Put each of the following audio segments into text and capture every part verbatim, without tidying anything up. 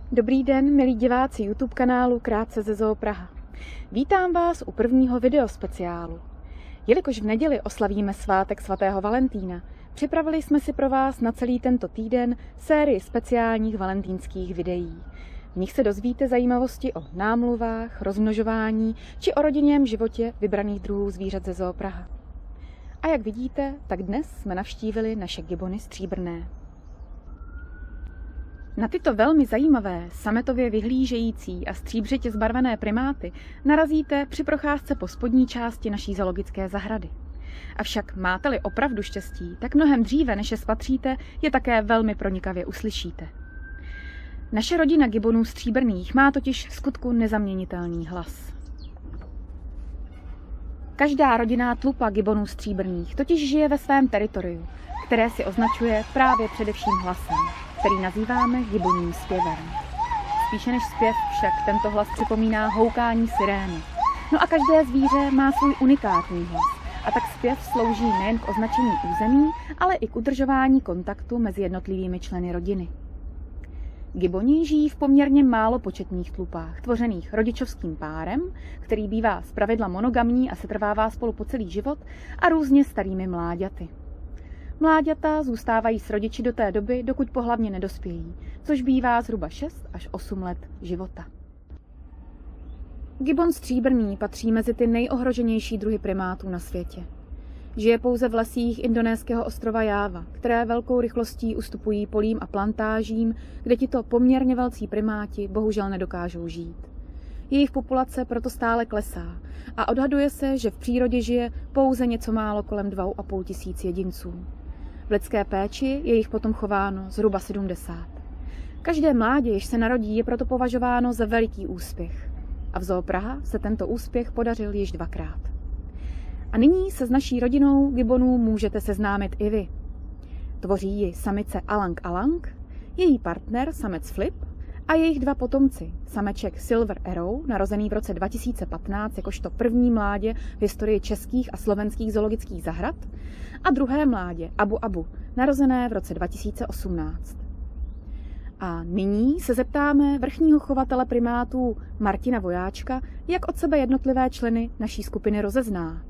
Dobrý den, milí diváci YouTube kanálu Krátce ze Zoo Praha. Vítám vás u prvního videospeciálu. Jelikož v neděli oslavíme svátek svatého Valentína, připravili jsme si pro vás na celý tento týden sérii speciálních valentýnských videí. V nich se dozvíte zajímavosti o námluvách, rozmnožování či o rodinném životě vybraných druhů zvířat ze Zoo Praha. A jak vidíte, tak dnes jsme navštívili naše gibony stříbrné. Na tyto velmi zajímavé, sametově vyhlížející a stříbřitě zbarvené primáty narazíte při procházce po spodní části naší zoologické zahrady. Avšak máte-li opravdu štěstí, tak mnohem dříve, než je spatříte, je také velmi pronikavě uslyšíte. Naše rodina gibonů stříbrných má totiž vskutku nezaměnitelný hlas. Každá rodinná tlupa gibonů stříbrných totiž žije ve svém teritoriu, které si označuje právě především hlasem, který nazýváme giboním zpěvem. Spíše než zpěv však tento hlas připomíná houkání sirény. No a každé zvíře má svůj unikátní hlas, a tak zpěv slouží nejen k označení území, ale i k udržování kontaktu mezi jednotlivými členy rodiny. Giboni žijí v poměrně málo početných tlupách, tvořených rodičovským párem, který bývá zpravidla monogamní a setrvává spolu po celý život, a různě starými mláďaty. Mláďata zůstávají s rodiči do té doby, dokud pohlavně nedospějí, což bývá zhruba šest až osm let života. Gibon stříbrný patří mezi ty nejohroženější druhy primátů na světě. Žije pouze v lesích indonéského ostrova Jáva, které velkou rychlostí ustupují polím a plantážím, kde tito poměrně velcí primáti bohužel nedokážou žít. Jejich populace proto stále klesá a odhaduje se, že v přírodě žije pouze něco málo kolem dvou a půl tisíc jedinců. V lidské péči je jich potom chováno zhruba sedmdesát. Každé mládě, jež se narodí, je proto považováno za veliký úspěch. A v Zoo Praha se tento úspěch podařil již dvakrát. A nyní se s naší rodinou gibonů můžete seznámit i vy. Tvoří ji samice Alang Alang, její partner samec Flip a jejich dva potomci, sameček Silver Arrow, narozený v roce dva tisíce patnáct jakožto první mládě v historii českých a slovenských zoologických zahrad, a druhé mládě Abu Abu, narozené v roce dva tisíce osmnáct. A nyní se zeptáme vrchního chovatele primátů Martina Vojáčka, jak od sebe jednotlivé členy naší skupiny rozezná.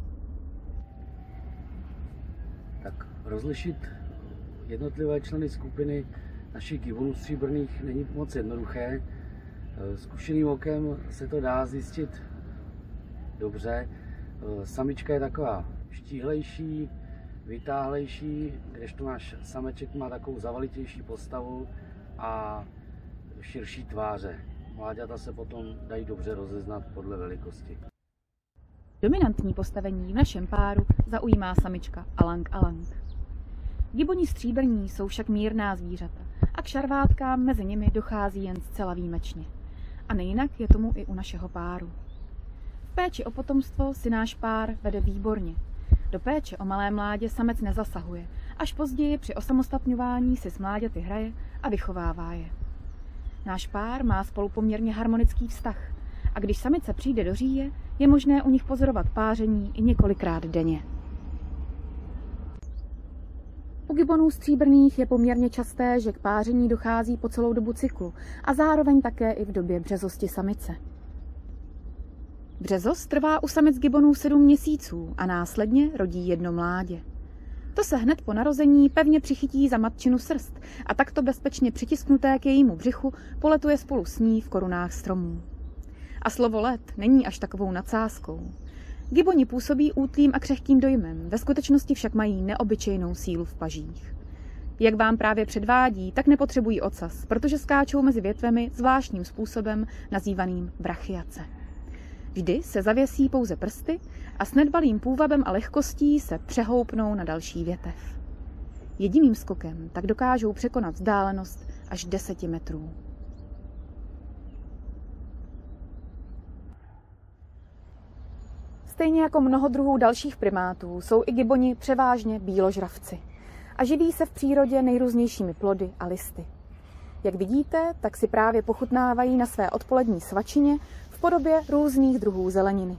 Tak rozlišit jednotlivé členy skupiny našich gibonů stříbrných není moc jednoduché. Zkušeným okem se to dá zjistit dobře. Samička je taková štíhlejší, vytáhlejší, kdežto náš sameček má takovou zavalitější postavu a širší tváře. Mláďata se potom dají dobře rozeznat podle velikosti. Dominantní postavení v našem páru zaujímá samička Alang Alang. Giboni stříbrní jsou však mírná zvířata a k šarvátkám mezi nimi dochází jen zcela výjimečně. A nejinak je tomu i u našeho páru. V péči o potomstvo si náš pár vede výborně. Do péče o malé mládě samec nezasahuje, až později při osamostatňování si s mláďaty hraje a vychovává je. Náš pár má spolu poměrně harmonický vztah a když samice přijde do říje, je možné u nich pozorovat páření i několikrát denně. U gibonů stříbrných je poměrně časté, že k páření dochází po celou dobu cyklu a zároveň také i v době březosti samice. Březost trvá u samic gibonů sedm měsíců a následně rodí jedno mládě. To se hned po narození pevně přichytí za matčinu srst a takto bezpečně přitisknuté k jejímu břichu poletuje spolu s ní v korunách stromů. A slovo let není až takovou nadsázkou. Giboni působí útlým a křehkým dojmem, ve skutečnosti však mají neobyčejnou sílu v pažích. Jak vám právě předvádí, tak nepotřebují ocas, protože skáčou mezi větvemi zvláštním způsobem nazývaným brachiace. Vždy se zavěsí pouze prsty a s nedbalým půvabem a lehkostí se přehoupnou na další větev. Jediným skokem tak dokážou překonat vzdálenost až deseti metrů. Stejně jako mnoho druhů dalších primátů jsou i giboni převážně býložravci a živí se v přírodě nejrůznějšími plody a listy. Jak vidíte, tak si právě pochutnávají na své odpolední svačině v podobě různých druhů zeleniny.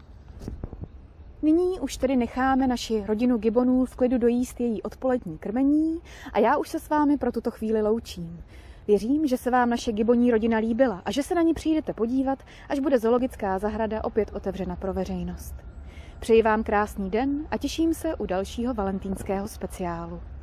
Nyní už tedy necháme naši rodinu gibonů v klidu dojíst její odpolední krmení a já už se s vámi pro tuto chvíli loučím. Věřím, že se vám naše giboní rodina líbila a že se na ní přijdete podívat, až bude zoologická zahrada opět otevřena pro veřejnost. Přeji vám krásný den a těším se u dalšího valentýnského speciálu.